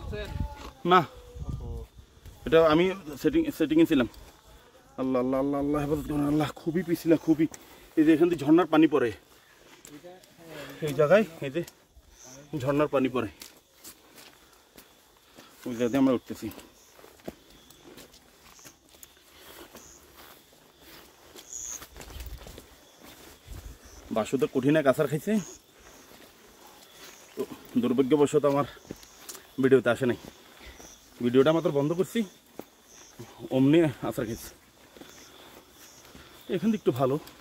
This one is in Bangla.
না, এটা আমি সেটিংয়ে ছিলাম। আল্লাহ আল্লাহ আল্লাহ আল্লাহ হেফাজত করুন আল্লাহ। খুবই পিছিলাম, খুবই। এই যে এখান থেকে ঝর্ণার পানি পড়ে, এই জায়গায় এই যে ঝর্ণার পানি পড়ে, ওই জায়গাতে আমরা উঠতেছি। বাসুতে কঠিন এক আছাড় খাইছে, তো দুর্ভাগ্যবশত আমার ভিডিওতে আসে নাই। ভিডিওটা মাত্র বন্ধ করছি, অমনি আছাড় খাইছে। এখান থেকে একটু ভালো।